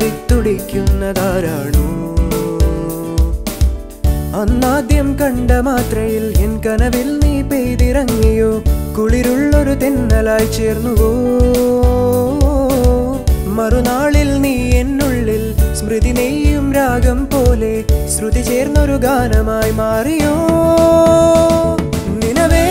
ചേക്കേറിത്തുടിക്കുന്നതാരാണോ? അന്നാദ്യം കണ്ട മാത്രയിൽ എൻ കനവിൽ നീ പെയ്തിറങ്ങിയോ? കുളിരുള്ളൊരു തെന്നലായി ചേർന്നുവോ? മറുനാളിൽ നീ എന്നുള്ളിൽ സ്മൃതി നെയ്യും രാഗം പോലെ ശ്രുതി ചേർന്നൊരു ഗാനമായി മാറിയോ? നിനവേ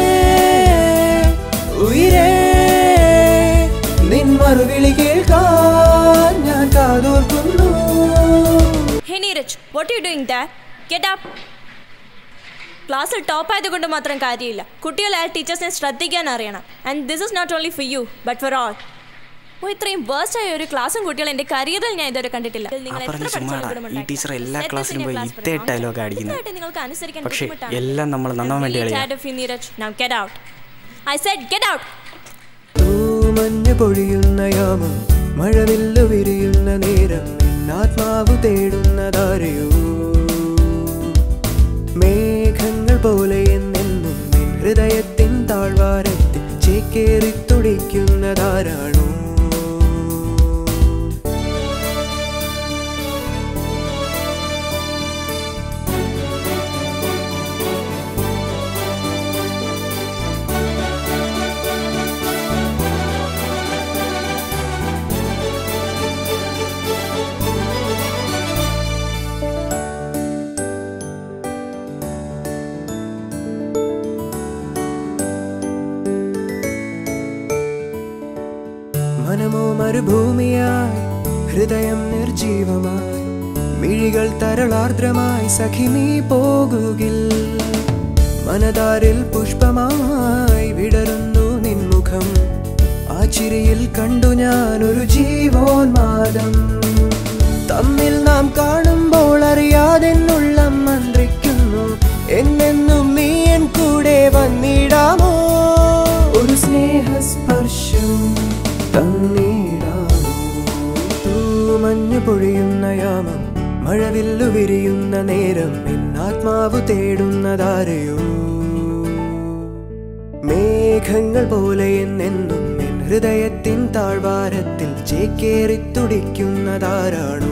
ഉയിരേ നിൻ മറുവിളി കേൾക്കാൻ ഞാൻ കാതോർക്കുന്നു. Hey Neeraj, what are you doing there? Get up. ക്ലാസ്സിൽ ടോപ്പ് ആയതുകൊണ്ട് മാത്രം കാര്യമില്ല. കുട്ടികളായ ടീച്ചേഴ്സിനെ ശ്രദ്ധിക്കാൻ അറിയണം. And this is not only for you but for all. ഇത്രയും വേഴ്സ്റ്റ് ആയ ഒരു ക്ലാസ്സും കുട്ടികൾ എൻ്റെ കരിയറിൽ ഞാൻ ഇതുവരെ കണ്ടിട്ടില്ല. ഈ ടീച്ചർ എല്ലാ ക്ലാസ്സിലും പോയി ഇതേ ഡയലോഗ് അടിക്കുന്നത്. പക്ഷേ എല്ലാം നമ്മൾ നന്നാവാൻ വേണ്ടി മഞ്ഞ് പൊഴിയുന്ന യാമം മഴവില്ലു വിരിയുന്ന നേരം ആത്മാവ് തേടുന്നതാരെയോ? മേഘങ്ങൾ പോലെ എന്നെന്നും ഹൃദയത്തിൻ താഴ്വാരത്തിൽ ചേക്കേറിത്തുടിക്കുന്നതാരാണോ? മനമോ മരുഭൂമിയായി ഹൃദയം നിർജീവമായി മിഴികൾ തരളാർദ്രമായി സഖി നീ പോകുകിൽ മനതാരിൽ പുഷ്പമായി വിടരുന്നു നിൻമുഖം ആ ചിരിയിൽ കണ്ടു ഞാനൊരു ജീവോന്മാദം തമ്മിൽ നാം കാണുമ്പോൾ അറിയാതെന്നുള്ളം മന്ത്രിക്കുന്നു എന്നെന്നും നീ എൻ കൂടെ വന്നിടാമോ ഒരു സ്നേഹസ്പർശം മഞ്ഞു പൊഴിയുന്ന യാമം മഴവില്ലു വിരിയുന്ന നേരം എന്നാത്മാവ് തേടുന്നതാരെയോ മേഘങ്ങൾ പോലെ എന്നെന്നും എൻ ഹൃദയത്തിൻ താഴ്വാരത്തിൽ ചേക്കേറിത്തുടിക്കുന്നതാരാണോ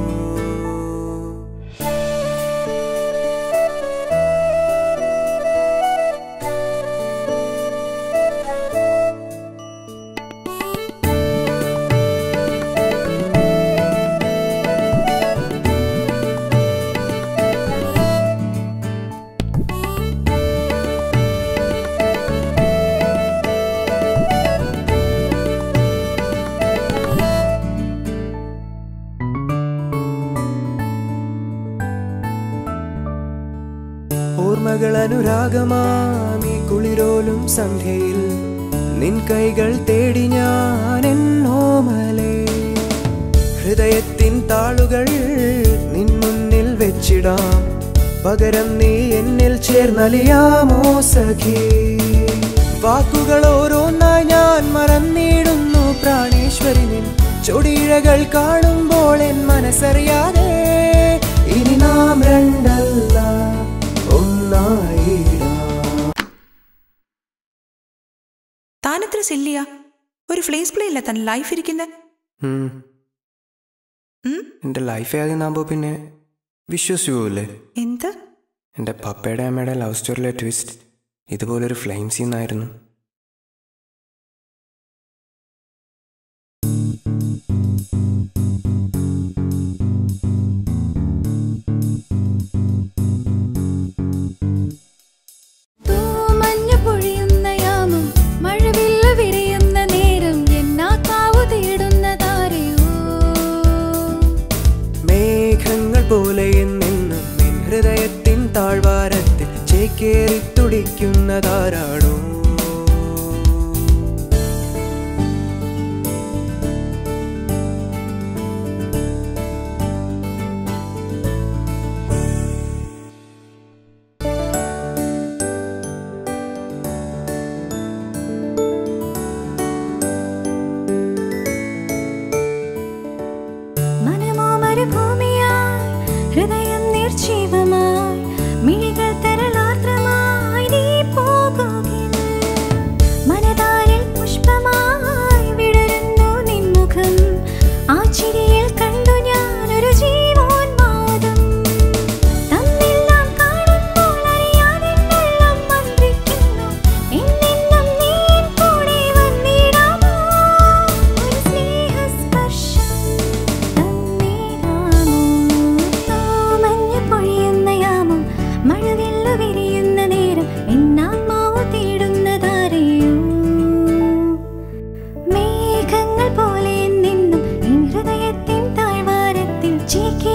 ഓർമ്മകൾ അനുരാഗമാമി കുളിരോലും സന്ധ്യയിൽ നിൻ കൈകൾ തേടി ഞാൻ എന്നോമലേ ഹൃദയത്തിൻ താളുകൾ നിൻ മുന്നിൽ വെച്ചിടാം പകരം നീ എന്നിൽ ചേർന്നലിയാമോ സഖി വാക്കുകൾ ഓരോന്നായി ഞാൻ മറന്നിടുന്നു പ്രാണേശ്വരി നിൻ ചൊടിയിഴകൾ കാണുമ്പോൾ എൻ മനസ്സറിയാതെ ഇനി നാം രണ്ടല്ല താനെത്ര സില്ലിയ ഒരു ഫ്ലേസ് പ്ലേ ഇല്ല തൻ ലൈഫ് ഇരിക്കുന്ന എന്റെ ലൈഫ് ആകുന്നാകുമ്പോ പിന്നെ വിശ്വസിക്കൂല്ലേ എന്ത് എന്റെ പപ്പയുടെ അമ്മയുടെ ലവ് സ്റ്റോറിയിലെ ട്വിസ്റ്റ് ഇതുപോലൊരു ഫ്ലെയിം സീനായിരുന്നു പോലെ എന്നെന്നും നിൻ ഹൃദയത്തിൻ താഴ്വാരത്തിൽ ചേക്കേറിത്തുടിക്കുന്നതാരാണോ ഹൃദയം നിർജീവമായി മിഴികൾ തരളാർദ്രമായി നീ പോകുകിൽ മനതാരിൽ പുഷ്പമായി വിടരുന്നു നിൻമുഖം ആ ചിരിയിൽ കണ്ടു ഞാൻ ചേക്കി